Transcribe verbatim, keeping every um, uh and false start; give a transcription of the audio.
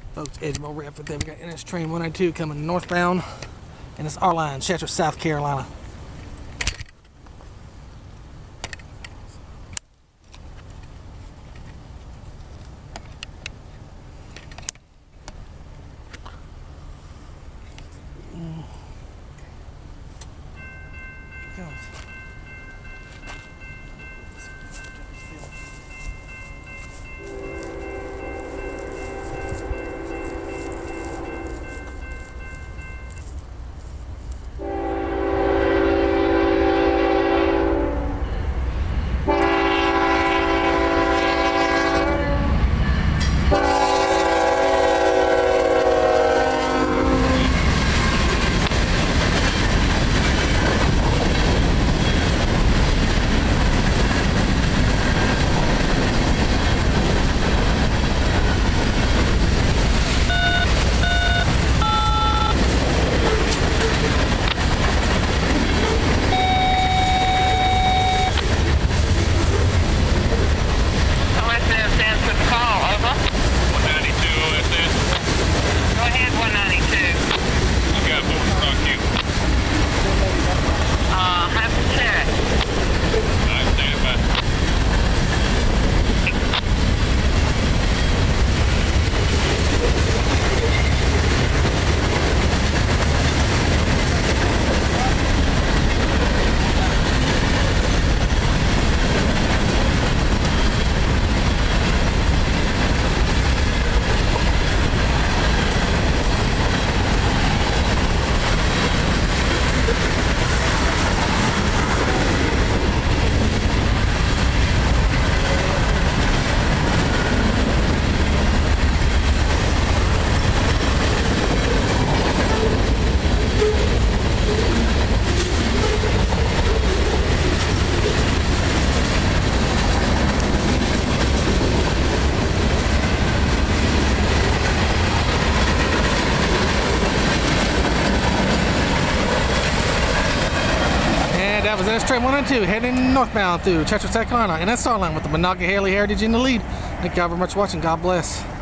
Folks, Edgemore Rapid there. We got N S Train one ninety-two coming northbound, and it's our line, Chattanooga, South Carolina. Mm. Here it comes. That was N S Train one ninety-two heading northbound through Chattanooga, South Carolina, and that's our line with the Monaga Haley Heritage in the lead. Thank you all very much for watching. God bless.